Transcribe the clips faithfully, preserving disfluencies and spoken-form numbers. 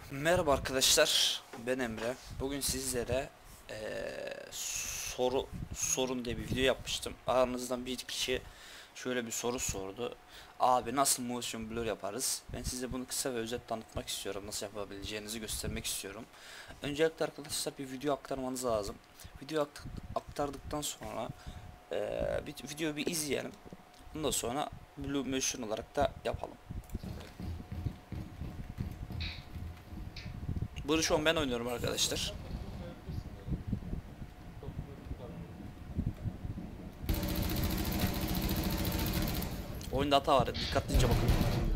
Merhaba arkadaşlar, ben Emre. Bugün sizlere eee, soru sorun diye bir video yapmıştım. Aranızdan bir kişi şöyle bir soru sordu. Abi nasıl motion blur yaparız? Ben size bunu kısa ve özet tanıtmak istiyorum. Nasıl yapabileceğinizi göstermek istiyorum. Öncelikle arkadaşlar bir video aktarmanız lazım. Video akt- aktardıktan sonra eee bir videoyu bir izleyelim. Ondan sonra blue motion olarak da yapalım. Bunu şu an ben oynuyorum arkadaşlar. Oyunda hata var. Dikkatlice bakın.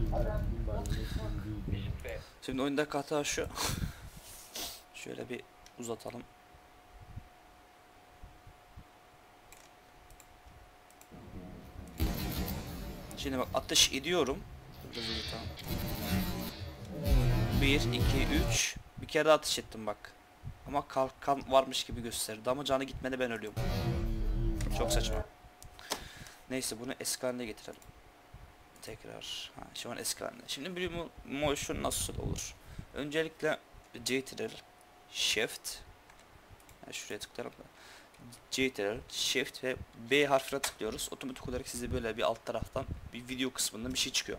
Şimdi oyundaki hata şu. Şöyle bir uzatalım. Şimdi bak ateş ediyorum. Biraz uzatalım. bir, iki, üç. Bir kere daha ateş ettim bak. Ama kalkan varmış gibi gösterdi. Ama canı gitmedi, ben ölüyorum. Çok saçma. Neyse bunu eski haline getirelim. Tekrar. Ha, şu an eski haline. Şimdi bir motion nasıl olur? Öncelikle Ctrl Shift. Yani şuraya tıklayalım da. Ctrl Shift ve B harfine tıklıyoruz. Otomatik olarak size böyle bir alt taraftan bir video kısmında bir şey çıkıyor.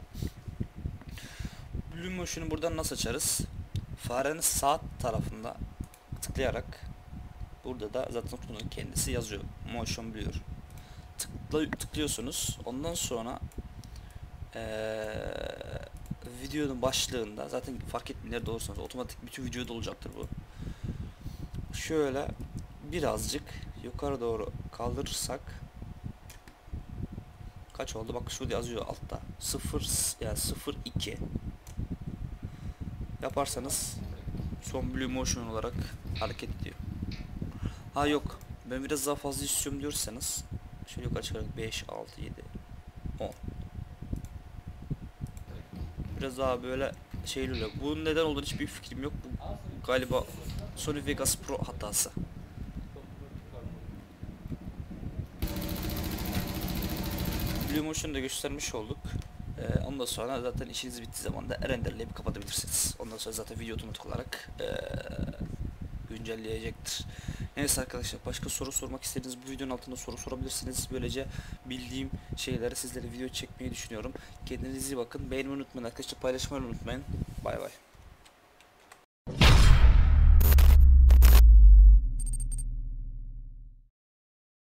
Blue Motion'u buradan nasıl açarız? Farenin sağ tarafında tıklayarak, burada da zaten kutunun kendisi yazıyor. Motion Blur. Tıkla, tıklıyorsunuz. Ondan sonra ee, videonun başlığında zaten fark etmeyin nerede olursanız otomatik bütün videoda olacaktır bu. Şöyle birazcık yukarı doğru kaldırırsak kaç oldu? Bak şurada yazıyor altta. sıfır yani sıfır iki yaparsanız son blue motion olarak hareket ediyor. Ha yok, ben biraz daha fazla istiyorum diyorsanız şöyle yukarı çıkarak beş, altı, yedi, on. Biraz daha böyle şeyli oluyor. Bunun neden olduğunu hiçbir fikrim yok. Bu galiba Sony Vegas Pro hatası. Blue Motion'u da göstermiş olduk. Ee, ondan sonra zaten işiniz bittiği zaman da renderleyip kapatabilirsiniz. Ondan sonra zaten video otomatik olarak ee, güncelleyecektir. Neyse arkadaşlar, başka soru sormak istediğiniz bu videonun altında soru sorabilirsiniz. Böylece bildiğim şeyleri sizlere video çekmeyi düşünüyorum. Kendinize iyi bakın. Beğenmeyi unutmayın arkadaşlar. Paylaşmayı unutmayın. Bay bay.